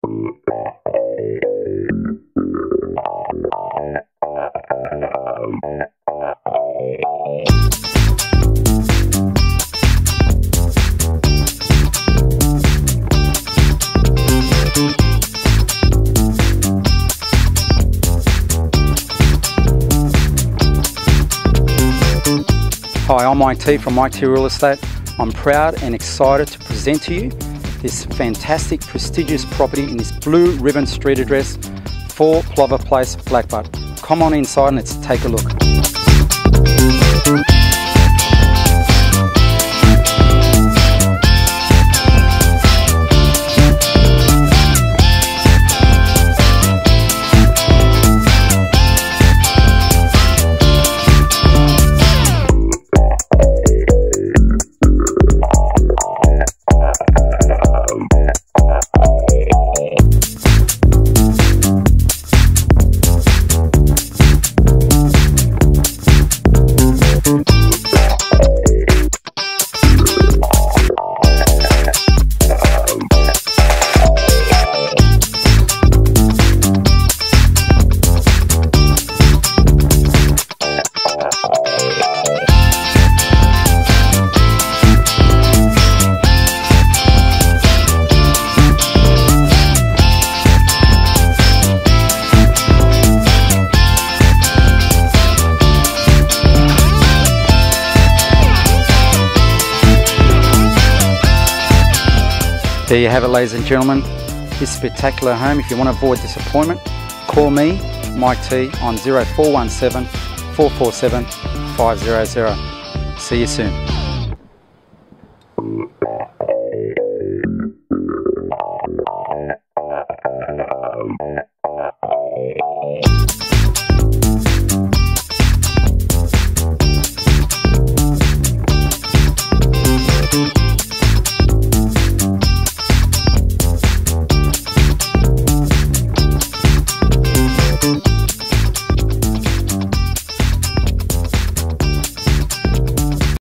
Hi, I'm Mike T from Mike T Real Estate. I'm proud and excited to present to you this fantastic, prestigious property in this blue ribbon street address, 4 Plover Place, Blackbutt. Come on inside and let's take a look. There you have it, ladies and gentlemen, this spectacular home. If you want to avoid disappointment, call me, Mike T, on 0417 447 500. See you soon.